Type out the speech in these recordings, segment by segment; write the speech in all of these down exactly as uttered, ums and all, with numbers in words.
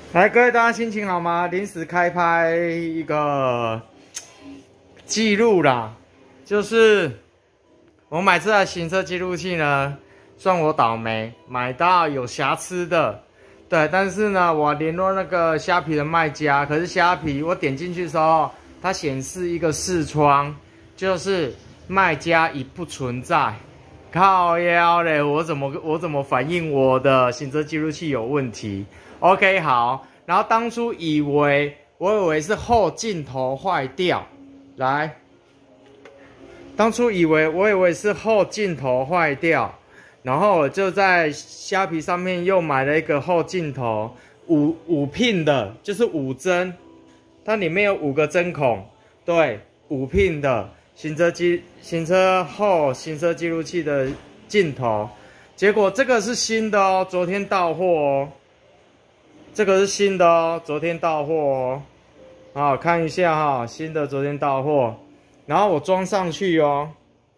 来，各位大家心情好吗？临时开拍一个记录啦，就是我买这台行车记录器呢，算我倒霉，买到有瑕疵的。对，但是呢，我联络那个虾皮的卖家，可是虾皮我点进去的时候，它显示一个视窗，就是卖家已不存在。靠腰嘞，我怎么我怎么反映我的行车记录器有问题 ？OK， 好。然后当初以为我以为是后镜头坏掉，来，当初以为我以为是后镜头坏掉，然后我就在虾皮上面又买了一个后镜头，五五 pin 的，就是五针，它里面有五个针孔，对，五 pin 的。行车记行车后行车记录器的镜头，结果这个是新的哦，昨天到货哦。这个是新的哦，昨天到货哦。好，看一下哈，新的昨天到货，然后我装上去哦。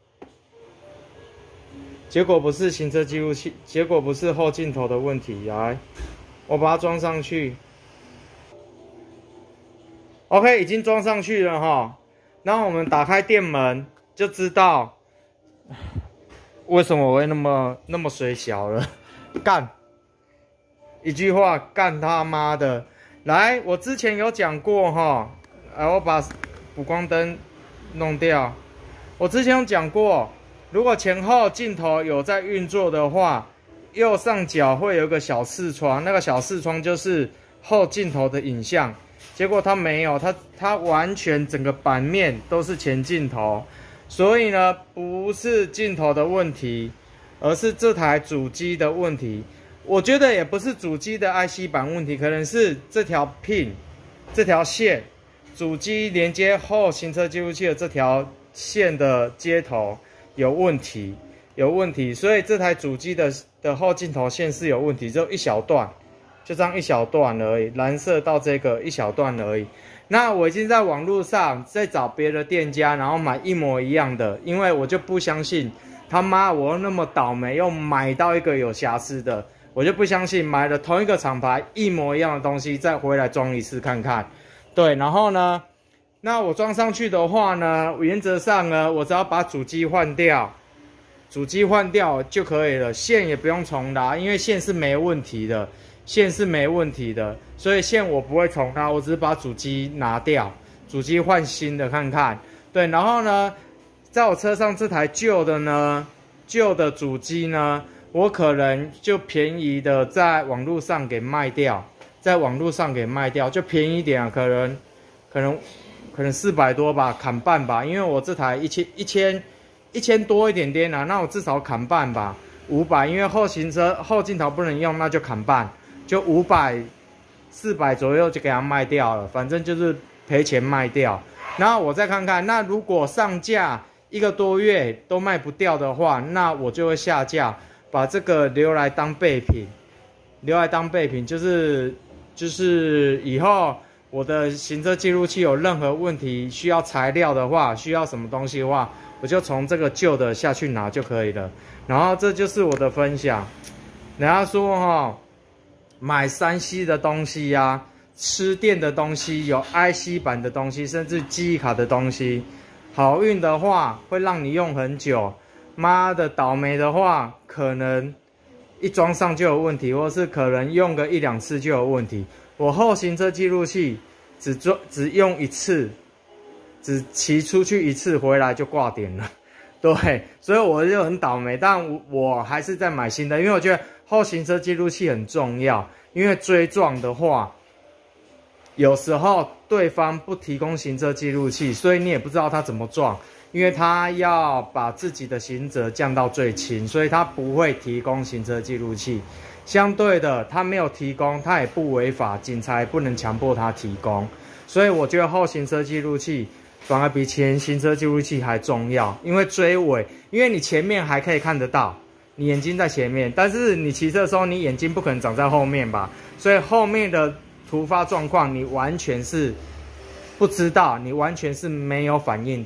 结果不是行车记录器，结果不是后镜头的问题，来，我把它装上去。OK， 已经装上去了哈。然后我们打开电门，就知道为什么我会那么那么水小了。干，一句话，干他妈的！来，我之前有讲过哈，哎，我把补光灯弄掉。我之前有讲过，如果前后镜头有在运作的话，右上角会有一个小视窗，那个小视窗就是后镜头的影像。结果它没有，它它完全整个版面都是前镜头，所以呢，不是镜头的问题，而是这台主机的问题。我觉得也不是主机的 I C 版问题，可能是这条 pin 这条线，主机连接后行车记录器的这条线的接头有问题，有问题，所以这台主机的的后镜头线是有问题，只有一小段。就这样一小段而已，蓝色到这个一小段而已。那我已经在网络上在找别的店家，然后买一模一样的，因为我就不相信他妈我又那么倒霉，又买到一个有瑕疵的，我就不相信买了同一个厂牌一模一样的东西再回来装一次看看。对，然后呢，那我装上去的话呢，原则上呢，我只要把主机换掉，主机换掉就可以了，线也不用重拉，因为线是没问题的。线是没问题的，所以线我不会重拉，我只是把主机拿掉，主机换新的看看。对，然后呢，在我车上这台旧的呢，旧的主机呢，我可能就便宜的在网络上给卖掉，在网络上给卖掉，就便宜一点啊，可能可能可能四百多吧，砍半吧，因为我这台一千一千一千多一点点啊，那我至少砍半吧，五百，因为后行车后镜头不能用，那就砍半。就五百、四百左右就给它卖掉了，反正就是赔钱卖掉。然后我再看看，那如果上架一个多月都卖不掉的话，那我就会下架，把这个留来当备品，留来当备品，就是就是以后我的行车记录器有任何问题，需要材料的话，需要什么东西的话，我就从这个旧的下去拿就可以了。然后这就是我的分享。人家说哈。买三 C 的东西呀、啊，吃电的东西，有 I C 版的东西，甚至记忆卡的东西，好运的话会让你用很久，妈的倒霉的话，可能一装上就有问题，或是可能用个一两次就有问题。我后行车记录器只装只用一次，只骑出去一次，回来就挂点了。对，所以我就很倒霉，但我我还是在买新的，因为我觉得后行车记录器很重要。因为追撞的话，有时候对方不提供行车记录器，所以你也不知道他怎么撞，因为他要把自己的刑责降到最轻，所以他不会提供行车记录器。相对的，他没有提供，他也不违法，警察也不能强迫他提供。所以我觉得后行车记录器反而比前行车记录器还重要，因为追尾，因为你前面还可以看得到。你眼睛在前面，但是你骑车的时候，你眼睛不可能长在后面吧？所以后面的突发状况，你完全是不知道，你完全是没有反应的。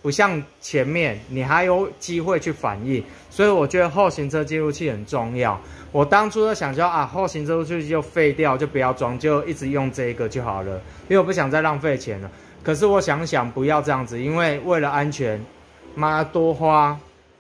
不像前面你还有机会去反应，所以我觉得后行车记录器很重要。我当初就想说啊，后行车记录器就废掉，就不要装，就一直用这个就好了，因为我不想再浪费钱了。可是我想想不要这样子，因为为了安全，妈多花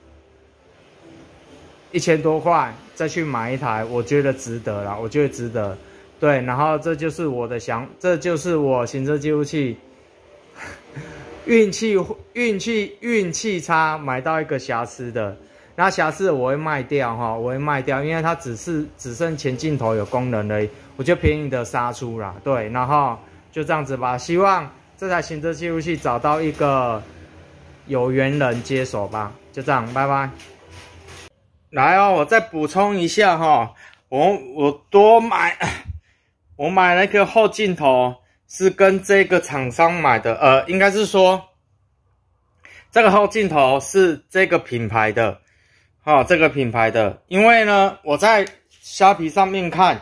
一千多块再去买一台，我觉得值得啦，我觉得值得。对，然后这就是我的想，这就是我行车记录器运气运气运气差买到一个瑕疵的，那瑕疵我会卖掉哈，我会卖掉，因为它只是只剩前镜头有功能而已，我就便宜的杀出啦。对，然后就这样子吧，希望这台行车记录器找到一个有缘人接手吧，就这样，拜拜。来哦，我再补充一下哈，我我多买，我买那个后镜头是跟这个厂商买的，呃，应该是说这个后镜头是这个品牌的，哈、哦，这个品牌的，因为呢，我在虾皮上面看，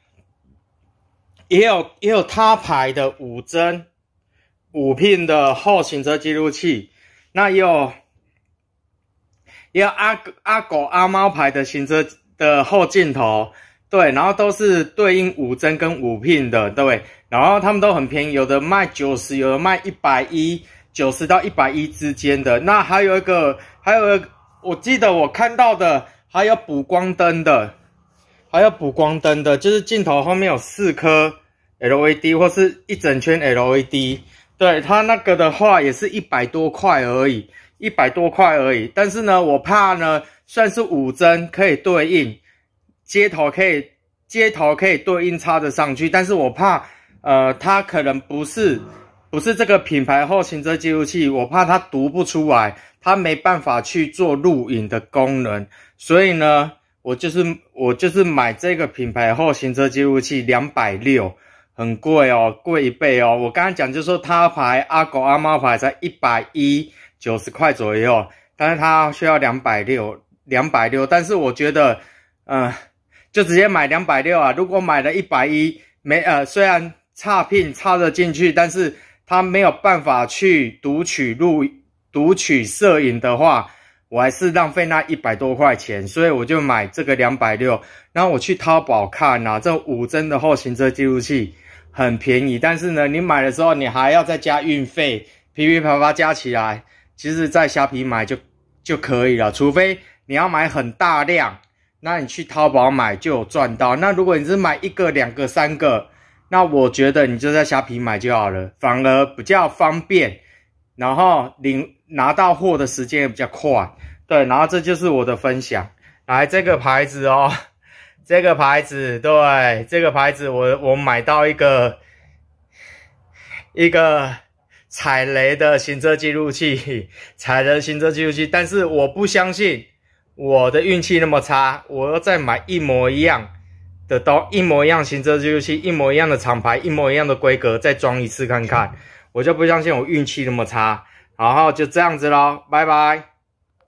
也有也有他牌的五帧五 pin 的后行车记录器，那也有。也有阿阿狗阿猫牌的行车的后镜头，对，然后都是对应五帧跟五 pin 的，对，然后他们都很便宜，有的卖九十，有的卖一百一，九十到一百一之间的。那还有一个，还有一个，我记得我看到的还有补光灯的，还有补光灯的，就是镜头后面有四颗 L E D 或是一整圈 L E D， 对，它那个的话也是一百多块而已。一百多块而已，但是呢，我怕呢，算是五帧可以对应，接头可以接头可以对应插得上去，但是我怕，呃，它可能不是不是这个品牌后行车记录器，我怕它读不出来，它没办法去做录影的功能，所以呢，我就是我就是买这个品牌后行车记录器两百六十，很贵哦，贵一倍哦。我刚刚讲就是说他牌阿狗阿猫牌才一百一。九十块左右，但是它需要两百六，两百六，但是我觉得，嗯、呃，就直接买两百六啊。如果买了一百一，没呃，虽然插 pin 插得进去，但是它没有办法去读取录、读取摄影的话，我还是浪费那一百多块钱，所以我就买这个两百六。然后我去淘宝看啊，这五帧的后行车记录器很便宜，但是呢，你买的时候你还要再加运费，噼噼啪啪加起来。其实，在虾皮买就就可以了，除非你要买很大量，那你去淘宝买就有赚到。那如果你是买一个、两个、三个，那我觉得你就在虾皮买就好了，反而比较方便，然后领拿到货的时间也比较快。对，然后这就是我的分享。来，这个牌子哦，这个牌子，对，这个牌子我我买到一个一个。踩雷的行车记录器，踩雷的行车记录器，但是我不相信我的运气那么差，我要再买一模一样的都一模一样行车记录器，一模一样的厂牌，一模一样的规格，再装一次看看，我就不相信我运气那么差。然后就这样子咯，拜拜。